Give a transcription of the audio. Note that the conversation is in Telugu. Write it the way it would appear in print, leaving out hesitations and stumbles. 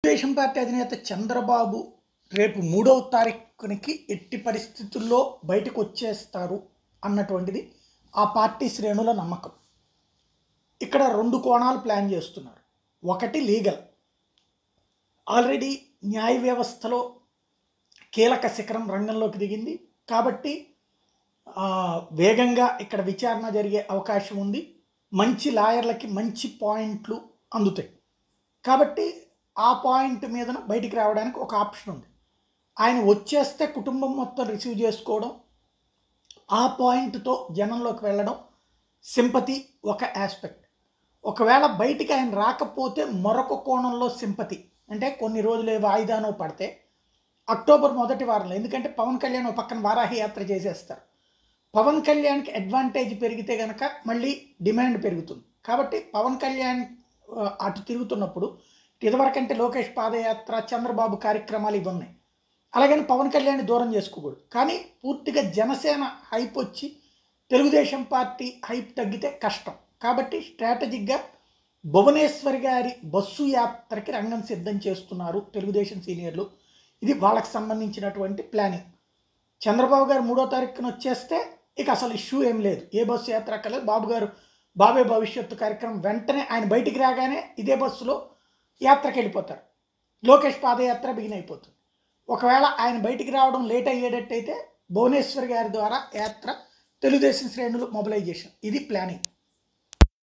తెలుగుదేశం పార్టీ అధినేత చంద్రబాబు రేపు 3వ తారీఖునికి ఎట్టి పరిస్థితుల్లో బయటకు వచ్చేస్తారు అన్నటువంటిది ఆ పార్టీ శ్రేణుల నమ్మకం. ఇక్కడ 2 కోణాలు ప్లాన్ చేస్తున్నారు. ఒకటి లీగల్. ఆల్రెడీ న్యాయ వ్యవస్థలో కీలక శిఖరం రంగంలోకి దిగింది కాబట్టి వేగంగా ఇక్కడ విచారణ జరిగే అవకాశం ఉంది. మంచి లాయర్లకి మంచి పాయింట్లు అందుతాయి కాబట్టి ఆ పాయింట్ మీదన బయటికి రావడానికి ఒక ఆప్షన్ ఉంది. ఆయన వచ్చేస్తే కుటుంబం మొత్తం రిసీవ్ చేసుకోవడం, ఆ పాయింట్తో జనంలోకి వెళ్ళడం, సింపతి ఒక ఆస్పెక్ట్. ఒకవేళ బయటికి ఆయన రాకపోతే మరొక కోణంలో సింపతి అంటే కొన్ని రోజులు వాయిదానో పడితే అక్టోబర్ మొదటి వారంలో, ఎందుకంటే పవన్ కళ్యాణ్ ఒక పక్కన వారాహి యాత్ర చేసేస్తారు. పవన్ కళ్యాణ్కి అడ్వాంటేజ్ పెరిగితే కనుక మళ్ళీ డిమాండ్ పెరుగుతుంది. కాబట్టి పవన్ కళ్యాణ్ అటు తిరుగుతున్నప్పుడు ఇదివరకంటే లోకేష్ పాదయాత్ర, చంద్రబాబు కార్యక్రమాలు ఇవి ఉన్నాయి. అలాగని పవన్ కళ్యాణ్ దూరం చేసుకోకూడదు. కానీ పూర్తిగా జనసేన హైప్ వచ్చి తెలుగుదేశం పార్టీ హైప్ తగ్గితే కష్టం. కాబట్టి స్ట్రాటజిక్గా భువనేశ్వరి గారి బస్సు యాత్రకి రంగం సిద్ధం చేస్తున్నారు తెలుగుదేశం సీనియర్లు. ఇది వాళ్ళకి సంబంధించినటువంటి ప్లానింగ్. చంద్రబాబు గారు 3వ తారీఖున వచ్చేస్తే ఇక అసలు ఇష్యూ ఏం లేదు. ఏ బస్సు యాత్ర కలేదు. బాబే భవిష్యత్తు కార్యక్రమం వెంటనే ఆయన బయటికి రాగానే ఇదే బస్సులో యాత్రకి వెళ్ళిపోతారు. లోకేష్ పాదయాత్ర బిగిన్ అయిపోతుంది. ఒకవేళ ఆయన బయటికి రావడం లేట్ అయ్యేటట్టయితే భువనేశ్వర్ గారి ద్వారా యాత్ర తెలుగుదేశం శ్రేణులు మొబిలైజేషన్, ఇది ప్లానింగ్.